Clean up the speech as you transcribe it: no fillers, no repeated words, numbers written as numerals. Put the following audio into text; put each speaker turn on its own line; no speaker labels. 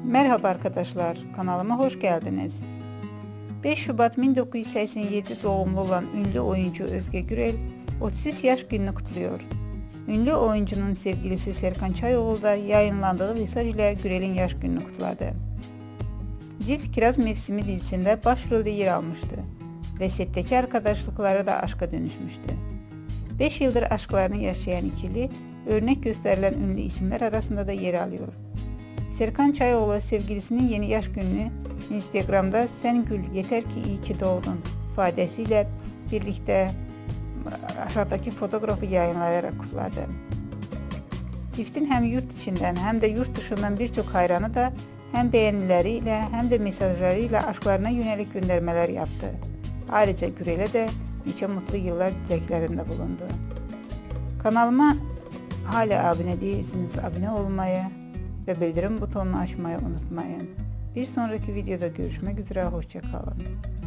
Merhaba arkadaşlar, kanalıma hoş geldiniz. 5 Şubat 1987 doğumlu olan ünlü oyuncu Özge Gürel 33 yaş gününü kutluyor. Ünlü oyuncunun sevgilisi Serkan Çayoğlu da yayınlandığı mesaj ile Gürel'in yaş gününü kutladı. Cilt Kiraz Mevsimi dizisinde başrolde yer almıştı ve setteki arkadaşlıkları da aşka dönüşmüştü. 5 yıldır aşklarını yaşayan ikili örnek gösterilen ünlü isimler arasında da yer alıyor. Serkan Çayoğlu sevgilisinin yeni yaş gününü Instagram'da "Sen gül yeter ki iyi ki doğdun" ifadesiyle birlikte aşağıdaki fotoğrafı yayınlayarak kutladı. Çiftin hem yurt içinden hem de yurt dışından birçok hayranı da hem beğenileriyle hem de mesajlarıyla aşklarına yönelik göndermeler yaptı. Ayrıca Gürel'e de nice mutlu yıllar dileklerinde bulundu. Kanalıma hala abone değilsiniz, abone olmayı ve bildirim butonunu açmayı unutmayın. Bir sonraki videoda görüşmek üzere, hoşça kalın.